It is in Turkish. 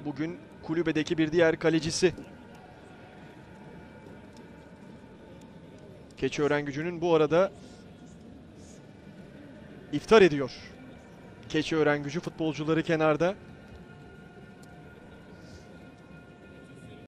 bugün kulübedeki bir diğer kalecisi. Keçiören bu arada iftar ediyor. Keçiören futbolcuları kenarda.